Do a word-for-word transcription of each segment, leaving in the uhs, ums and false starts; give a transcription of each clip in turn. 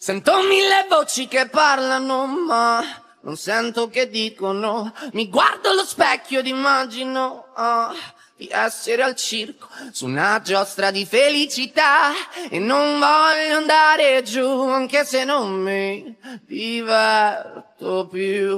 Sento mille voci che parlano, ma non sento che dicono. Mi guardo allo specchio ed immagino oh, di essere al circo su una giostra di felicità. E non voglio andare giù, anche se non mi diverto più.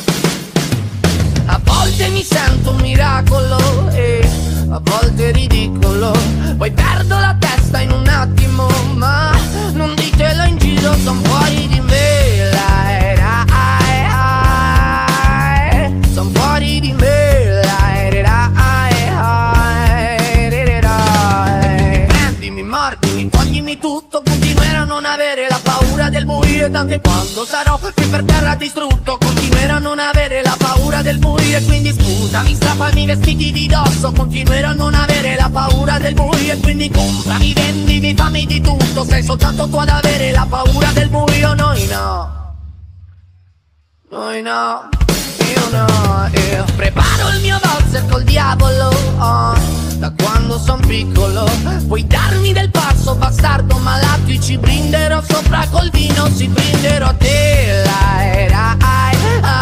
A volte mi sento un miracolo e a volte ridicolo. Poi perdo la testa in un attimo, ma non ditelo in giro, son fuori di me. Lai, lai, lai. Son fuori di me. Lai, lai, lai, lai, lai. Prendimi, mordimi, toglimi tutto, continuerò a non avere la paura del buio. Ed anche quando sarò qui per terra distrutto, continuerò a non avere la paura del buio. E quindi scusami, strappami i vestiti di dosso, continuerò a non avere la paura del buio. E quindi comprami, vendimi, fammi di tutto, sei soltanto tu ad avere la paura del buio. Noi no, noi no, io no. Io preparo il mio valzer col diavolo oh, da quando son piccolo. Puoi darmi del passo, bastardo malato, ci brinderò sopra col vino, si brinderò a te. Lai, lai,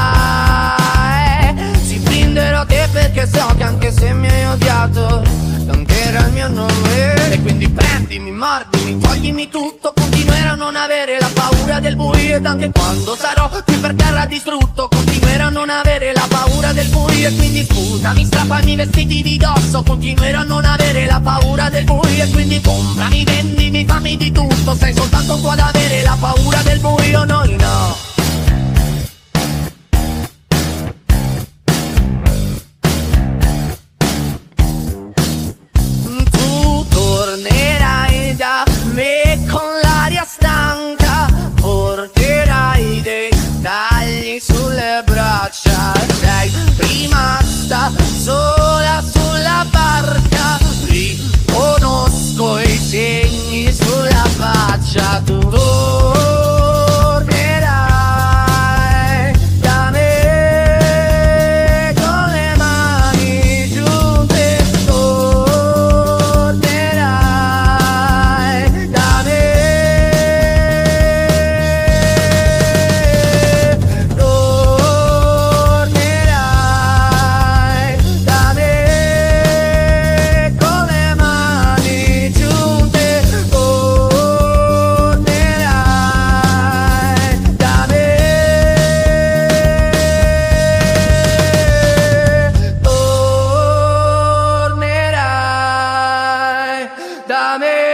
lai. Si brinderò a te perché so che anche se mi hai odiato canterà il mio nome. E quindi prendimi, mordimi, toglimi tutto, continuerò a non avere la paura del buio. Ed anche quando sarò qui per terra distrutto, continuerò a non avere la paura del buio. E quindi scusami, strappami i vestiti di dosso, continuerò a non avere la paura del buio. E quindi comprami, vendimi, fammi di tutto, sei soltanto tu ad avere la paura del buio. Noi no. Tu tornerai da me con l'aria stanca, porterai dei tagli sulle braccia. Sei rimasta sola sulla barca, riconosco i segni sulla faccia. Tu tornerai da me con le mani giunte, tornerai da me, tornerai da me con le mani giunte, tornerai da me, tornerai da me.